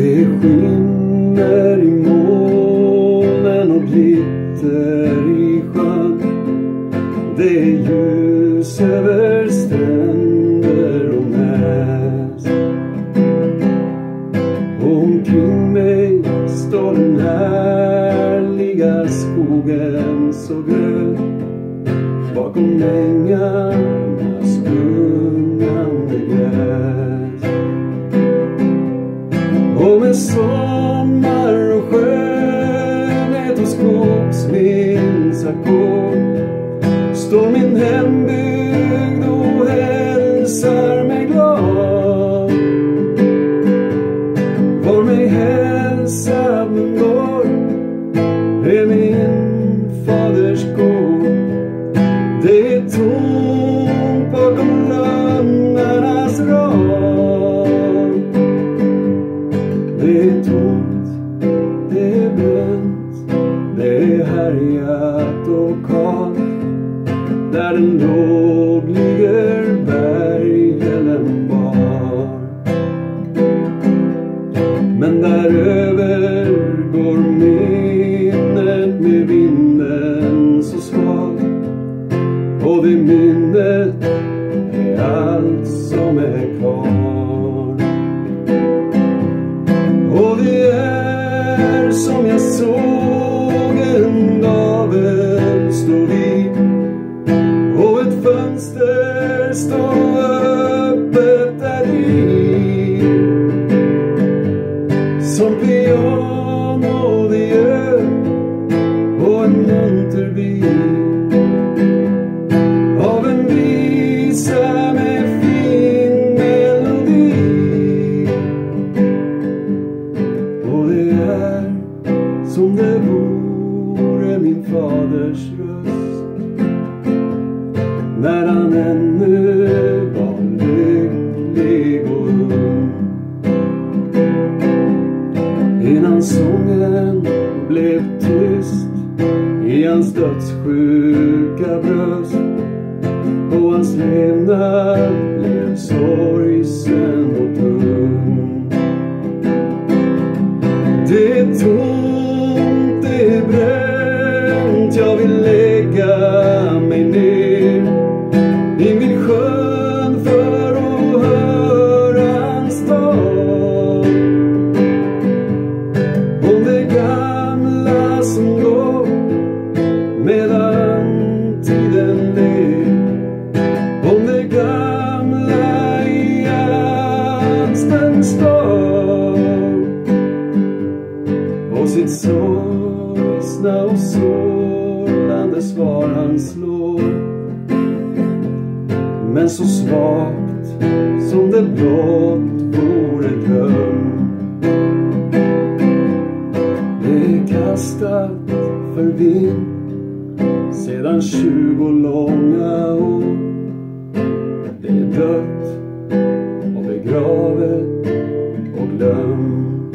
Det skimmer i molnen och glitter i sjön. Det är ljus över stränder och näs. Omkring mig står den härliga skogen så grön. Bakom ängarnas gungande gräs. Och med sommar och skönhet och skogsvindsackord står min hembygd och hälsar mig glad. Var mig hälsa men går är min faders gård. Det är tomt bakom lönnarnas rad. Det är tomt, det är bränt, det är härjat och kallt. Där den låg ligger berghällen bar. Men däröver går minnet med vinden så svag. Och det minnet är allt som är kvar. Och det är som jag såg en gavel stå vid. Och ett fönster står öppet där i. Som piano det gör och en munter bil. Av en visa med fin melodi. Och det är som det vore min faders röst. När han ännu var lycklig och ung. Innan sången blev tyst i hans dödssjuka bröst. Och hans levnad blev sorgsen och tung. Det är tomt, det är bränt, jag vill lägga mig ner invid sjön för att höra hans tal. Om det gamla som går medan tiden ler. Om det gamla i alstens stad. Och sitt sorgsna och sårande svar han slår. Men så svagt som det blott vore dröm. Det är kastat för vind sedan 20 långa år. Det är dött och begravet och glömt.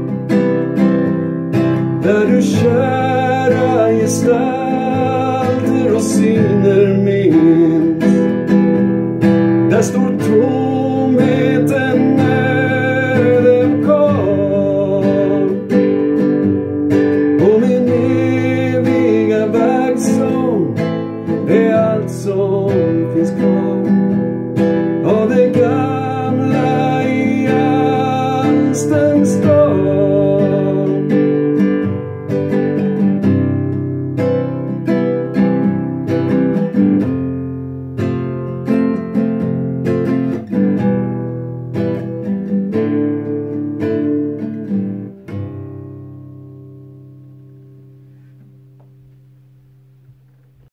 Där du kära gestalter och syner minns. Där står tomheten öde kvar. Och min eviga vägsång är allt som finns kvar.